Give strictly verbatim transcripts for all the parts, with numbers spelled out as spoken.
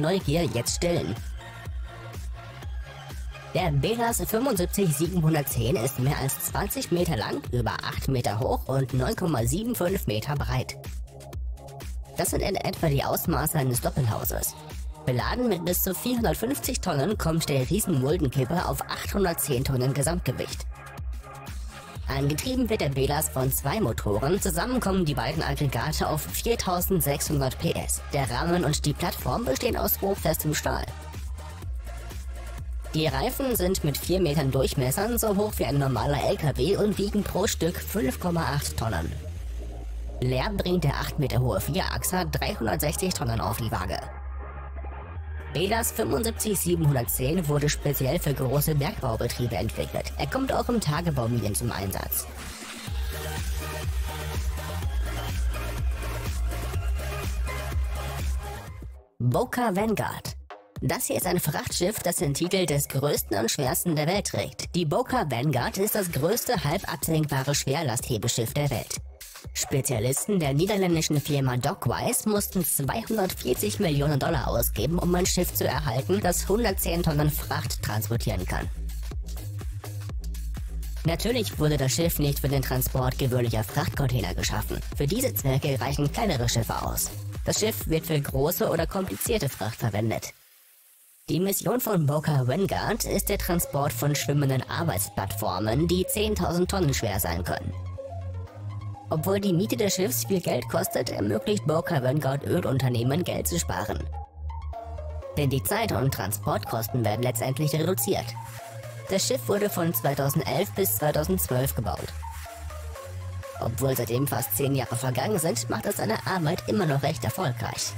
Neugier jetzt stillen. Der Velas fünfundsiebzig siebenhundertzehn ist mehr als zwanzig Meter lang, über acht Meter hoch und neun Komma fünfundsiebzig Meter breit. Das sind in etwa die Ausmaße eines Doppelhauses. Beladen mit bis zu vierhundertfünfzig Tonnen kommt der Riesen-Muldenkipper auf achthundertzehn Tonnen Gesamtgewicht. Angetrieben wird der Velas von zwei Motoren, zusammen kommen die beiden Aggregate auf viertausendsechshundert P S. Der Rahmen und die Plattform bestehen aus hochfestem Stahl. Die Reifen sind mit vier Metern Durchmessern so hoch wie ein normaler L K W und wiegen pro Stück fünf Komma acht Tonnen. Leer bringt der acht Meter hohe Vierachser dreihundertsechzig Tonnen auf die Waage. Velas fünfundsiebzig siebenhundertzehn wurde speziell für große Bergbaubetriebe entwickelt. Er kommt auch im Tagebauminen zum Einsatz. Boca Vanguard. Das hier ist ein Frachtschiff, das den Titel des größten und schwersten der Welt trägt. Die Boca Vanguard ist das größte halb absenkbare Schwerlasthebeschiff der Welt. Spezialisten der niederländischen Firma Dockwise mussten zweihundertvierzig Millionen Dollar ausgeben, um ein Schiff zu erhalten, das hundertzehn Tonnen Fracht transportieren kann. Natürlich wurde das Schiff nicht für den Transport gewöhnlicher Frachtcontainer geschaffen. Für diese Zwecke reichen kleinere Schiffe aus. Das Schiff wird für große oder komplizierte Fracht verwendet. Die Mission von Boca Vanguard ist der Transport von schwimmenden Arbeitsplattformen, die zehntausend Tonnen schwer sein können. Obwohl die Miete des Schiffs viel Geld kostet, ermöglicht Boca Vanguard Ölunternehmen Geld zu sparen. Denn die Zeit- und Transportkosten werden letztendlich reduziert. Das Schiff wurde von zweitausendelf bis zweitausendzwölf gebaut. Obwohl seitdem fast zehn Jahre vergangen sind, macht es seine Arbeit immer noch recht erfolgreich.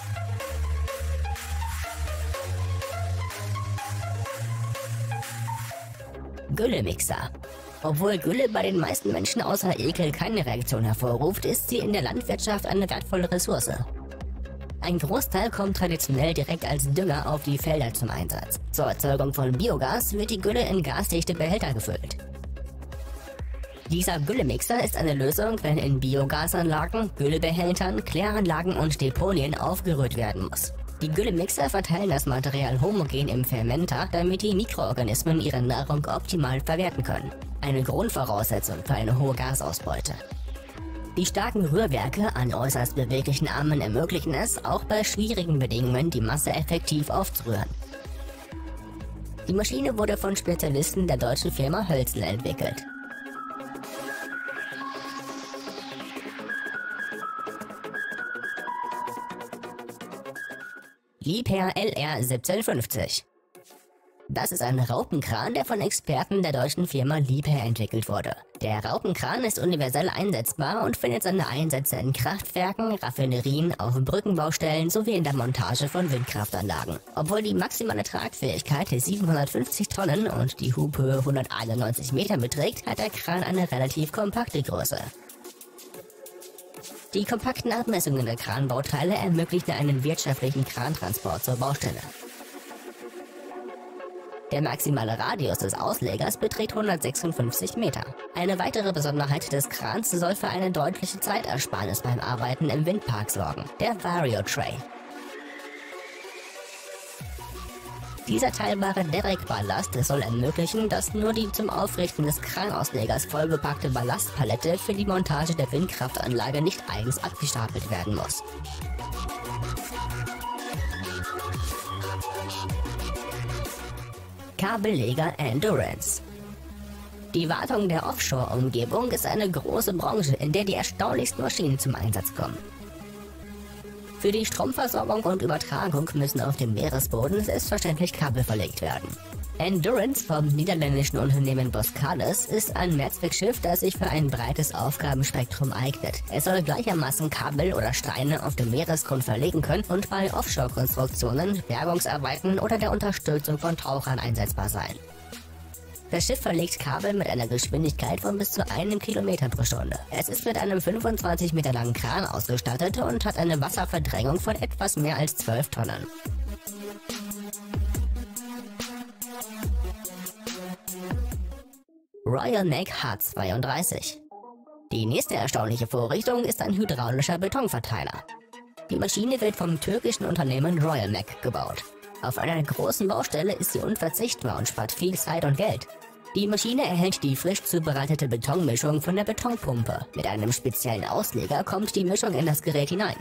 Güllemixer. Obwohl Gülle bei den meisten Menschen außer Ekel keine Reaktion hervorruft, ist sie in der Landwirtschaft eine wertvolle Ressource. Ein Großteil kommt traditionell direkt als Dünger auf die Felder zum Einsatz. Zur Erzeugung von Biogas wird die Gülle in gasdichte Behälter gefüllt. Dieser Güllemixer ist eine Lösung, wenn in Biogasanlagen, Güllebehältern, Kläranlagen und Deponien aufgerührt werden muss. Die Güllemixer verteilen das Material homogen im Fermenter, damit die Mikroorganismen ihre Nahrung optimal verwerten können. Eine Grundvoraussetzung für eine hohe Gasausbeute. Die starken Rührwerke an äußerst beweglichen Armen ermöglichen es, auch bei schwierigen Bedingungen die Masse effektiv aufzurühren. Die Maschine wurde von Spezialisten der deutschen Firma Hölzl entwickelt. Liebherr L R siebzehnhundertfünfzig. Das ist ein Raupenkran, der von Experten der deutschen Firma Liebherr entwickelt wurde. Der Raupenkran ist universell einsetzbar und findet seine Einsätze in Kraftwerken, Raffinerien, auf Brückenbaustellen sowie in der Montage von Windkraftanlagen. Obwohl die maximale Tragfähigkeit siebenhundertfünfzig Tonnen und die Hubhöhe hunderteinundneunzig Meter beträgt, hat der Kran eine relativ kompakte Größe. Die kompakten Abmessungen der Kranbauteile ermöglichen einen wirtschaftlichen Krantransport zur Baustelle. Der maximale Radius des Auslegers beträgt hundertsechsundfünfzig Meter. Eine weitere Besonderheit des Krans soll für eine deutliche Zeitersparnis beim Arbeiten im Windpark sorgen, der Vario Tray. Dieser teilbare Derrick-Ballast soll ermöglichen, dass nur die zum Aufrichten des Kranauslegers vollbepackte Ballastpalette für die Montage der Windkraftanlage nicht eigens abgestapelt werden muss. Kabelleger Endurance. Die Wartung der Offshore-Umgebung ist eine große Branche, in der die erstaunlichsten Maschinen zum Einsatz kommen. Für die Stromversorgung und Übertragung müssen auf dem Meeresboden selbstverständlich Kabel verlegt werden. Endurance vom niederländischen Unternehmen Boskalis ist ein Mehrzweckschiff, das sich für ein breites Aufgabenspektrum eignet. Es soll gleichermaßen Kabel oder Steine auf dem Meeresgrund verlegen können und bei Offshore-Konstruktionen, Bergungsarbeiten oder der Unterstützung von Tauchern einsetzbar sein. Das Schiff verlegt Kabel mit einer Geschwindigkeit von bis zu einem Kilometer pro Stunde. Es ist mit einem fünfundzwanzig Meter langen Kran ausgestattet und hat eine Wasserverdrängung von etwas mehr als zwölf Tonnen. Royal Make H zweiunddreißig. Die nächste erstaunliche Vorrichtung ist ein hydraulischer Betonverteiler. Die Maschine wird vom türkischen Unternehmen Royal Mac gebaut. Auf einer großen Baustelle ist sie unverzichtbar und spart viel Zeit und Geld. Die Maschine erhält die frisch zubereitete Betonmischung von der Betonpumpe. Mit einem speziellen Ausleger kommt die Mischung in das Gerät hinein.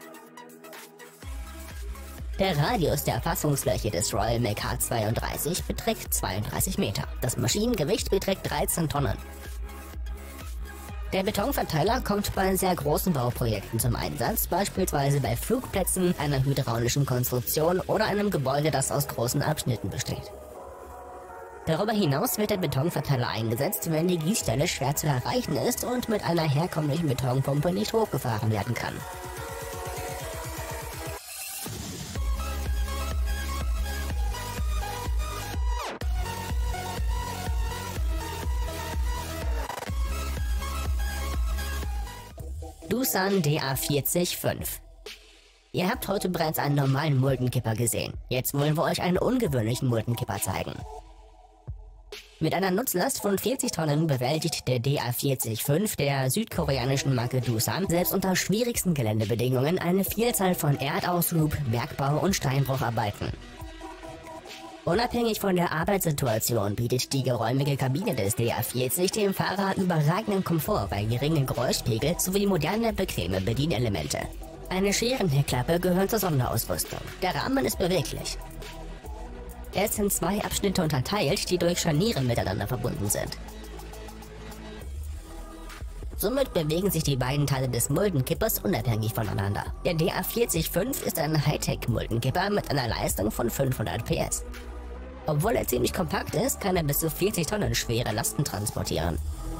Der Radius der Fassungsfläche des Royal Mac H zweiunddreißig beträgt zweiunddreißig Meter. Das Maschinengewicht beträgt dreizehn Tonnen. Der Betonverteiler kommt bei sehr großen Bauprojekten zum Einsatz, beispielsweise bei Flugplätzen, einer hydraulischen Konstruktion oder einem Gebäude, das aus großen Abschnitten besteht. Darüber hinaus wird der Betonverteiler eingesetzt, wenn die Gießstelle schwer zu erreichen ist und mit einer herkömmlichen Betonpumpe nicht hochgefahren werden kann. Doosan D A vierzig fünf. Ihr habt heute bereits einen normalen Muldenkipper gesehen. Jetzt wollen wir euch einen ungewöhnlichen Muldenkipper zeigen. Mit einer Nutzlast von vierzig Tonnen bewältigt der D A vierzig fünf der südkoreanischen Marke Doosan selbst unter schwierigsten Geländebedingungen eine Vielzahl von Erdaushub, Bergbau und Steinbrucharbeiten. Unabhängig von der Arbeitssituation bietet die geräumige Kabine des D A vierzig dem Fahrer überragenden Komfort bei geringem Geräuschpegel sowie moderne, bequeme Bedienelemente. Eine Scherenheckklappe gehört zur Sonderausrüstung. Der Rahmen ist beweglich. Er ist in zwei Abschnitte unterteilt, die durch Scharniere miteinander verbunden sind. Somit bewegen sich die beiden Teile des Muldenkippers unabhängig voneinander. Der D A vierzig fünf ist ein Hightech-Muldenkipper mit einer Leistung von fünfhundert P S. Obwohl er ziemlich kompakt ist, kann er bis zu vierzig Tonnen schwere Lasten transportieren.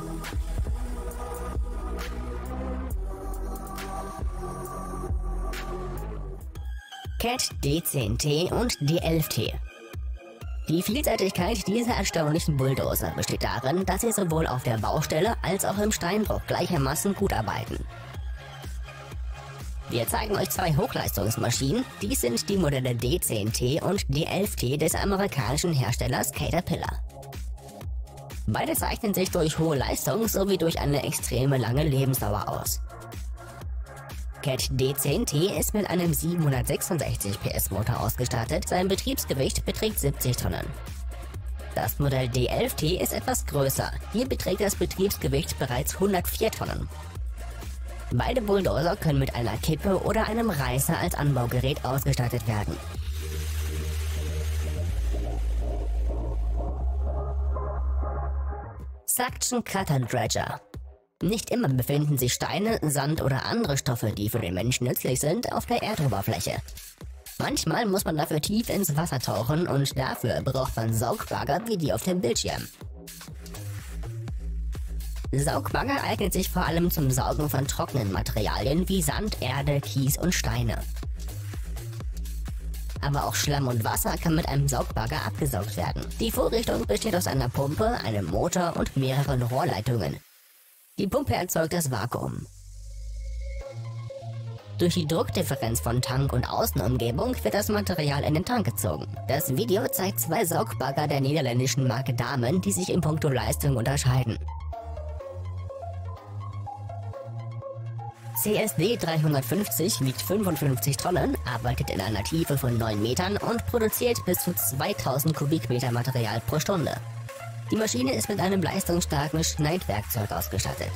Cat D zehn T und D elf T. Die Vielseitigkeit dieser erstaunlichen Bulldozer besteht darin, dass sie sowohl auf der Baustelle als auch im Steinbruch gleichermaßen gut arbeiten. Wir zeigen euch zwei Hochleistungsmaschinen. Dies sind die Modelle D zehn T und D elf T des amerikanischen Herstellers Caterpillar. Beide zeichnen sich durch hohe Leistung sowie durch eine extreme lange Lebensdauer aus. Cat D zehn T ist mit einem siebenhundertsechsundsechzig P S Motor ausgestattet, sein Betriebsgewicht beträgt siebzig Tonnen. Das Modell D elf T ist etwas größer, hier beträgt das Betriebsgewicht bereits hundertvier Tonnen. Beide Bulldozer können mit einer Kippe oder einem Reißer als Anbaugerät ausgestattet werden. Suction Cutter Dredger. Nicht immer befinden sich Steine, Sand oder andere Stoffe, die für den Menschen nützlich sind, auf der Erdoberfläche. Manchmal muss man dafür tief ins Wasser tauchen und dafür braucht man Saugbagger wie die auf dem Bildschirm. Saugbagger eignet sich vor allem zum Saugen von trockenen Materialien wie Sand, Erde, Kies und Steine. Aber auch Schlamm und Wasser kann mit einem Saugbagger abgesaugt werden. Die Vorrichtung besteht aus einer Pumpe, einem Motor und mehreren Rohrleitungen. Die Pumpe erzeugt das Vakuum. Durch die Druckdifferenz von Tank und Außenumgebung wird das Material in den Tank gezogen. Das Video zeigt zwei Saugbagger der niederländischen Marke Damen, die sich in puncto Leistung unterscheiden. C S D dreihundertfünfzig wiegt fünfundfünfzig Tonnen, arbeitet in einer Tiefe von neun Metern und produziert bis zu zweitausend Kubikmeter Material pro Stunde. Die Maschine ist mit einem leistungsstarken Schneidwerkzeug ausgestattet.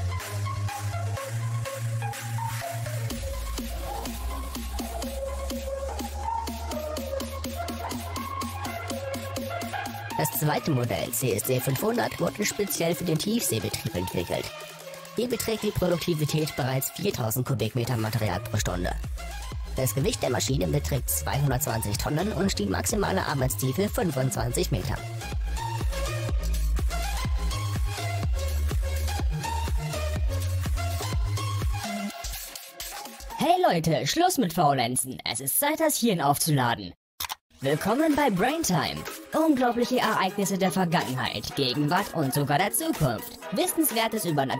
Das zweite Modell C S D fünfhundert wurde speziell für den Tiefseebetrieb entwickelt. Hier beträgt die Produktivität bereits viertausend Kubikmeter Material pro Stunde. Das Gewicht der Maschine beträgt zweihundertzwanzig Tonnen und die maximale Arbeitstiefe fünfundzwanzig Meter. Hey Leute, Schluss mit Faulenzen. Es ist Zeit, das Hirn aufzuladen. Willkommen bei Braintime. Unglaubliche Ereignisse der Vergangenheit, Gegenwart und sogar der Zukunft. Wissenswertes über